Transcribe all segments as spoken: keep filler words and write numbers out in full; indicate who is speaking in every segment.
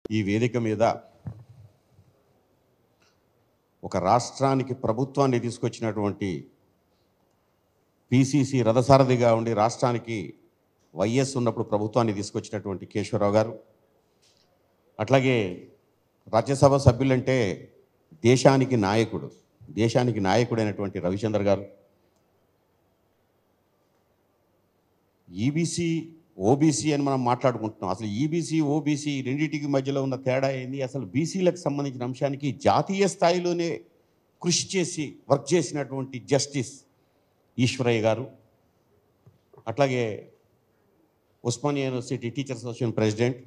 Speaker 1: ఈ వేదిక మీద ఒక రాష్ట్రానికి ప్రభుత్వాన్ని తీసుకొచ్చినటువంటి పిసిసి రథసారథిగా ఉండి రాష్ట్రానికి వైఎస్ ఉన్నప్పుడు ప్రభుత్వాన్ని తీసుకొచ్చినటువంటి కేశవరావు గారు, అట్లాగే రాజ్యసభ సభ్యులంటే దేశానికి నాయకుడు దేశానికి నాయకుడైనటువంటి రవిచంద్ర గారు, ఈబీసీ ఓబీసీ అని మనం మాట్లాడుకుంటున్నాం. అసలు ఈబీసీ ఓబీసీ రెండింటికి మధ్యలో ఉన్న తేడా ఏంది? అసలు బీసీలకు సంబంధించిన అంశానికి జాతీయ స్థాయిలోనే కృషి చేసి వర్క్ చేసినటువంటి జస్టిస్ ఈశ్వరయ్య గారు, అట్లాగే Osmania university teachers association president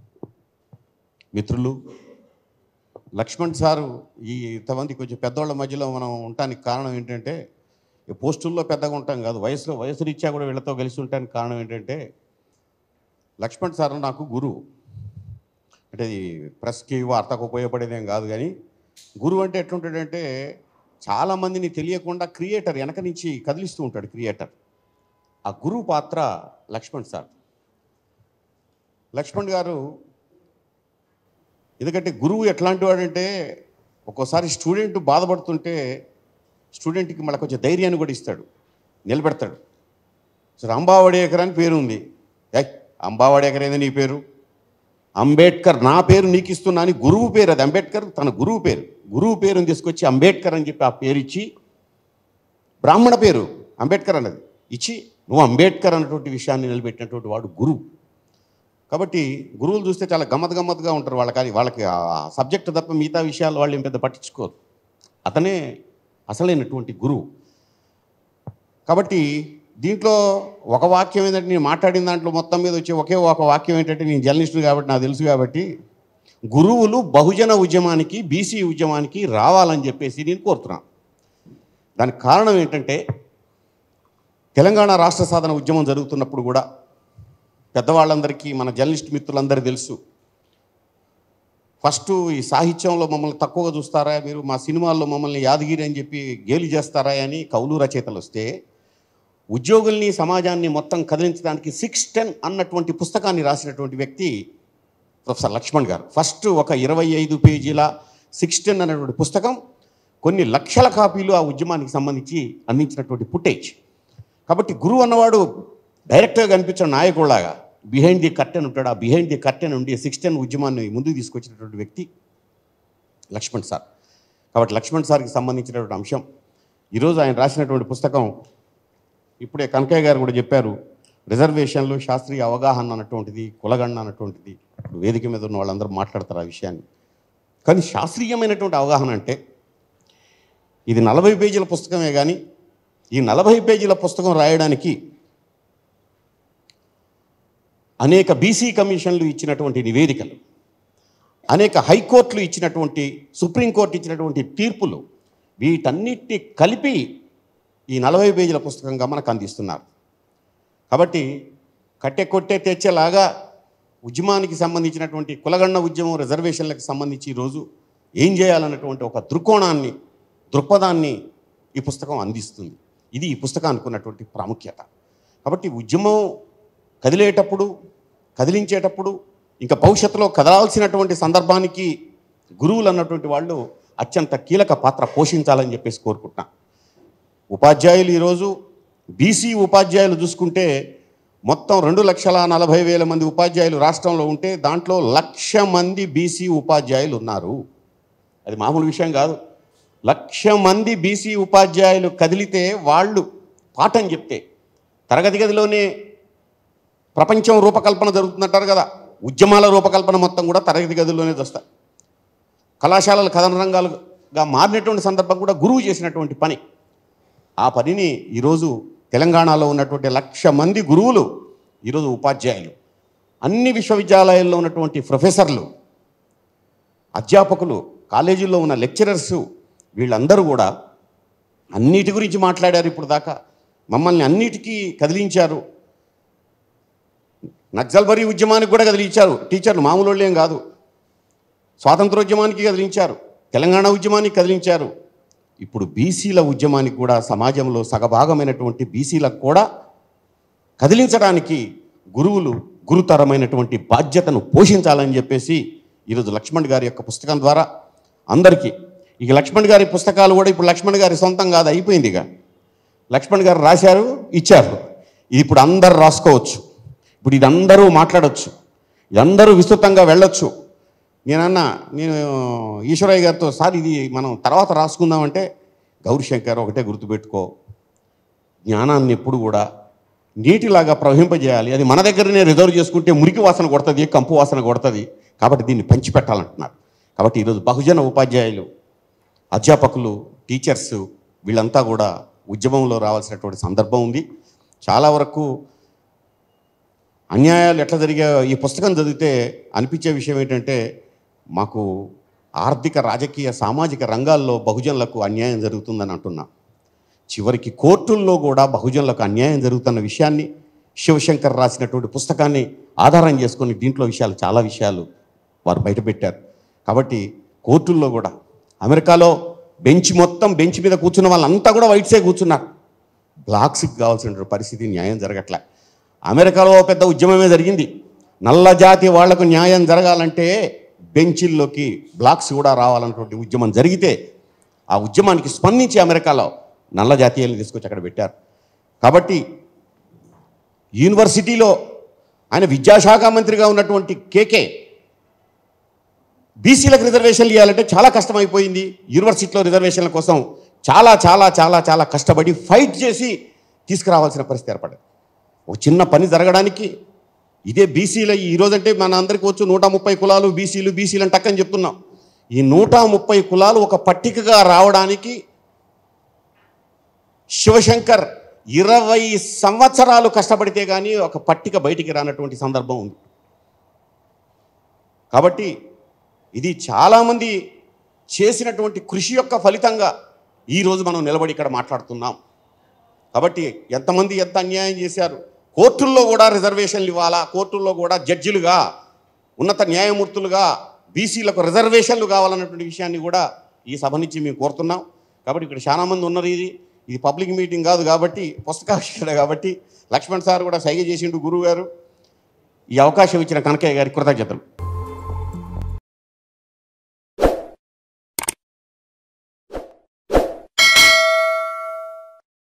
Speaker 1: మిత్రులు లక్ష్మణ్ సారు. ఈ ఇంతమంది కొంచెం పెద్దవాళ్ళ మధ్యలో మనం ఉండటానికి కారణం ఏంటంటే, ఈ పోస్టుల్లో పెద్దగా ఉంటాం కాదు, వయసులో వయసు రీత్యా కూడా వీళ్ళతో కలిసి ఉండటానికి కారణం ఏంటంటే, లక్ష్మణ్ సార్ నాకు గురువు. అంటే ఈ ప్రెస్కి వార్తకు ఉపయోగపడేదేం కాదు, కానీ గురువు అంటే ఎట్లుంటాడంటే చాలామందిని తెలియకుండా క్రియేటర్ వెనక నుంచి కదిలిస్తూ ఉంటాడు క్రియేటర్. ఆ గురువు పాత్ర లక్ష్మణ్ సార్. లక్ష్మణ్ గారు ఎందుకంటే గురువు ఎట్లాంటి వాడంటే, ఒక్కోసారి స్టూడెంట్ బాధపడుతుంటే స్టూడెంట్కి మళ్ళీ కొంచెం ధైర్యాన్ని కూడా ఇస్తాడు, నిలబెడతాడు. సరే, అంబావడేకర్ అని పేరు ఉంది. ఏ అంబావడేకర్ ఏంది నీ పేరు? అంబేద్కర్ నా పేరు నీకు ఇస్తున్నా అని గురువు పేరు, అది అంబేద్కర్ తన గురువు పేరు. గురువు పేరుని తీసుకొచ్చి అంబేద్కర్ అని చెప్పి ఆ పేరు ఇచ్చి, బ్రాహ్మణ పేరు అంబేద్కర్ అన్నది ఇచ్చి నువ్వు అంబేద్కర్ అన్నటువంటి విషయాన్ని నిలబెట్టినటువంటి వాడు గురువు. కాబట్టి గురువులు చూస్తే చాలా గమ్మత్ గమ్మత్తుగా ఉంటారు. వాళ్ళకి కానీ వాళ్ళకి ఆ సబ్జెక్ట్ తప్ప మిగతా విషయాలు వాళ్ళు ఏం పెద్ద పట్టించుకోరు. అతనే అసలైనటువంటి గురువు. కాబట్టి దీంట్లో ఒక వాక్యం ఏంటంటే, నేను మాట్లాడిన దాంట్లో మొత్తం మీద వచ్చే ఒకే ఒక వాక్యం ఏంటంటే, నేను జర్నలిస్టు కాబట్టి నాకు తెలుసు కాబట్టి, గురువులు బహుజన ఉద్యమానికి బీసీ ఉద్యమానికి రావాలని చెప్పేసి నేను కోరుతున్నాను. దానికి కారణం ఏంటంటే, తెలంగాణ రాష్ట్ర సాధన ఉద్యమం జరుగుతున్నప్పుడు కూడా పెద్దవాళ్ళందరికీ, మన జర్నలిస్ట్ మిత్రులందరికీ తెలుసు, ఫస్ట్ ఈ సాహిత్యంలో మమ్మల్ని తక్కువగా చూస్తారా మీరు, మా సినిమాల్లో మమ్మల్ని యాదగిరి అని చెప్పి గేలి చేస్తారా అని కవులు రచయితలు వస్తే, ఉద్యోగుల్ని సమాజాన్ని మొత్తం కదిలించడానికి సిక్స్ టెన్ అన్నటువంటి పుస్తకాన్ని రాసినటువంటి వ్యక్తి ప్రొఫెసర్ లక్ష్మణ్ గారు. ఫస్ట్ ఒక ఇరవై ఐదు పేజీల సిక్స్ టెన్ అనేటువంటి పుస్తకం కొన్ని లక్షల కాపీలు ఆ ఉద్యమానికి సంబంధించి అందించినటువంటి ఫుటేజ్. కాబట్టి గురువు అన్నవాడు డైరెక్ట్గా కనిపించిన నాయకుడిలాగా బిహైండ్ ది కర్టెన్ ఉంటాడు. ఆ బిహైండ్ ది కర్టెన్ ఉండి సిక్స్ టెన్ ఉద్యమాన్ని ముందుకు తీసుకొచ్చినటువంటి వ్యక్తి లక్ష్మణ్ సార్. కాబట్టి లక్ష్మణ్ సార్కి సంబంధించినటువంటి అంశం ఈరోజు ఆయన రాసినటువంటి పుస్తకం, ఇప్పుడే కనకయ్య గారు కూడా చెప్పారు, రిజర్వేషన్లు శాస్త్రీయ అవగాహన అన్నటువంటిది, కులగణన అన్నటువంటిది. ఇప్పుడు వేదిక మీద ఉన్న వాళ్ళందరూ మాట్లాడతారు ఆ విషయాన్ని. కానీ శాస్త్రీయమైనటువంటి అవగాహన అంటే, ఇది నలభై పేజీల పుస్తకమే, కానీ ఈ నలభై పేజీల పుస్తకం రాయడానికి అనేక బీసీ కమిషన్లు ఇచ్చినటువంటి నివేదికలు, అనేక హైకోర్టులు ఇచ్చినటువంటి, సుప్రీంకోర్టు ఇచ్చినటువంటి తీర్పులు, వీటన్నిటిని కలిపి ఈ నలభై పేజీల పుస్తకంగా మనకు అందిస్తున్నారు. కాబట్టి కట్టె కొట్టే తెచ్చేలాగా ఉద్యమానికి సంబంధించినటువంటి కులగణన ఉద్యమం, రిజర్వేషన్లకు సంబంధించి ఈరోజు ఏం చేయాలన్నటువంటి ఒక దృక్కోణాన్ని, దృక్పథాన్ని ఈ పుస్తకం అందిస్తుంది. ఇది ఈ పుస్తకానికి ఉన్నటువంటి ప్రాముఖ్యత. కాబట్టి ఉద్యమం కదిలేటప్పుడు, కదిలించేటప్పుడు, ఇంకా భవిష్యత్తులో కదలాల్సినటువంటి సందర్భానికి గురువులు అన్నటువంటి వాళ్ళు అత్యంత కీలక పాత్ర పోషించాలని చెప్పేసి కోరుకుంటున్నా. ఉపాధ్యాయులు ఈరోజు బీసీ ఉపాధ్యాయులు చూసుకుంటే మొత్తం రెండు లక్షల నలభై వేల మంది ఉపాధ్యాయులు రాష్ట్రంలో ఉంటే దాంట్లో లక్ష మంది బీసీ ఉపాధ్యాయులు ఉన్నారు. అది మామూలు విషయం కాదు. లక్ష మంది బీసీ ఉపాధ్యాయులు కదిలితే, వాళ్ళు పాఠం చెప్తే, తరగతి గదిలోనే ప్రపంచం రూపకల్పన జరుగుతుందంటారు కదా, ఉద్యమాల రూపకల్పన మొత్తం కూడా తరగతి గదిలోనే చూస్తారు. కళాశాలలు కథన రంగాలుగా మారినటువంటి సందర్భం కూడా గురువు చేసినటువంటి పని. ఆ పనిని ఈరోజు తెలంగాణలో ఉన్నటువంటి లక్ష మంది గురువులు ఈరోజు ఉపాధ్యాయులు, అన్ని విశ్వవిద్యాలయాల్లో ఉన్నటువంటి ప్రొఫెసర్లు, అధ్యాపకులు, కాలేజీల్లో ఉన్న లెక్చరర్సు, వీళ్ళందరూ కూడా అన్నిటి గురించి మాట్లాడారు. ఇప్పుడు దాకా మమ్మల్ని అన్నిటికీ కదిలించారు. నక్సల్బరీ ఉద్యమానికి కూడా కదిలించారు టీచర్లు, మామూలు వాళ్ళు ఏం కాదు. స్వాతంత్రోద్యమానికి కదిలించారు, తెలంగాణ ఉద్యమానికి కదిలించారు. ఇప్పుడు బీసీల ఉద్యమానికి కూడా, సమాజంలో సగభాగమైనటువంటి బీసీలకు కూడా కదిలించడానికి గురువులు గురుతరమైనటువంటి బాధ్యతను పోషించాలని చెప్పేసి ఈరోజు లక్ష్మణ్ గారి యొక్క పుస్తకం ద్వారా అందరికీ, ఇక లక్ష్మణ్ గారి పుస్తకాలు కూడా ఇప్పుడు లక్ష్మణ్ గారి సొంతం కాదు, అయిపోయింది. ఇక లక్ష్మణ్ గారు రాశారు, ఇచ్చారు. ఇది ఇప్పుడు అందరు రాసుకోవచ్చు, ఇప్పుడు ఇది అందరూ మాట్లాడవచ్చు, ఇదందరూ విస్తృతంగా వెళ్ళొచ్చు. నేనన్నా నేను ఈశ్వరయ్య గారితో, సార్ ఇది మనం తర్వాత రాసుకుందామంటే, గౌరీశంకర్ ఒకటే గుర్తుపెట్టుకో, జ్ఞానాన్ని ఎప్పుడు కూడా నీటిలాగా ప్రవహింపజేయాలి. అది మన దగ్గరనే రిజర్వ్ చేసుకుంటే మురికి వాసన కొడుతుంది, కంపు వాసన కొడుతుంది. కాబట్టి దీన్ని పంచిపెట్టాలంటున్నారు. కాబట్టి ఈరోజు బహుజన ఉపాధ్యాయులు, అధ్యాపకులు, టీచర్స్ వీళ్ళంతా కూడా ఉద్యమంలో రావాల్సినటువంటి సందర్భం ఉంది. చాలా వరకు అన్యాయాలు ఎట్లా జరిగాయో ఈ పుస్తకం చదివితే అనిపించే విషయం ఏంటంటే, మాకు ఆర్థిక, రాజకీయ, సామాజిక రంగాల్లో బహుజనులకు అన్యాయం జరుగుతుందని అంటున్నా. చివరికి కోర్టుల్లో కూడా బహుజనులకు అన్యాయం జరుగుతున్న విషయాన్ని శివశంకర్ రాసినటువంటి పుస్తకాన్ని ఆధారం చేసుకొని దీంట్లో విషయాలు, చాలా విషయాలు వారు బయటపెట్టారు. కాబట్టి కోర్టుల్లో కూడా, అమెరికాలో బెంచ్ మొత్తం బెంచ్ మీద కూర్చున్న వాళ్ళంతా కూడా వైట్సే కూర్చున్నారు. బ్లాక్స్కి కావాల్సిన పరిస్థితి, న్యాయం జరగట్లే. అమెరికాలో పెద్ద ఉద్యమమే జరిగింది. నల్ల జాతి వాళ్లకు న్యాయం జరగాలంటే బెంచిల్లోకి బ్లాక్స్ కూడా రావాలన్నటువంటి ఉద్యమం జరిగితే, ఆ ఉద్యమానికి స్పందించి అమెరికాలో నల్ల జాతీయాలను తీసుకొచ్చి అక్కడ పెట్టారు. కాబట్టి యూనివర్సిటీలో ఆయన విద్యాశాఖ మంత్రిగా ఉన్నటువంటి కేకే బీసీలకు రిజర్వేషన్లు ఇవ్వాలంటే చాలా కష్టమైపోయింది. యూనివర్సిటీలో రిజర్వేషన్ల కోసం చాలా చాలా చాలా చాలా కష్టపడి ఫైట్ చేసి తీసుకురావాల్సిన పరిస్థితి ఏర్పడింది. ఒక చిన్న పని జరగడానికి ఇదే బీసీలు ఈరోజంటే మన అందరికీ వచ్చు నూట ముప్పై కులాలు బీసీలు బీసీలు అని టక్కని చెప్తున్నాం. ఈ నూట ముప్పై కులాలు ఒక పట్టికగా రావడానికి శివశంకర్ ఇరవై సంవత్సరాలు కష్టపడితే కానీ ఒక పట్టిక బయటికి రానటువంటి సందర్భం ఉంది. కాబట్టి ఇది చాలామంది చేసినటువంటి కృషి యొక్క ఫలితంగా ఈరోజు మనం నిలబడి ఇక్కడ మాట్లాడుతున్నాం. కాబట్టి ఎంతమంది ఎంత అన్యాయం చేశారు. కోర్టుల్లో కూడా రిజర్వేషన్లు ఇవ్వాలా, కోర్టుల్లో కూడా జడ్జిలుగా, ఉన్నత న్యాయమూర్తులుగా బీసీలకు రిజర్వేషన్లు కావాలన్నటువంటి విషయాన్ని కూడా ఈ సభ నుంచి మేము కోరుతున్నాం. కాబట్టి ఇక్కడ చాలామంది ఉన్నారు. ఇది ఇది పబ్లిక్ మీటింగ్ కాదు కాబట్టి, పుస్తకావిష్కరణ కాబట్టి లక్ష్మణ్ సార్ కూడా సైగ చేసిండు గురువు గారు. ఈ అవకాశం ఇచ్చిన కనకయ్య గారికి కృతజ్ఞతలు.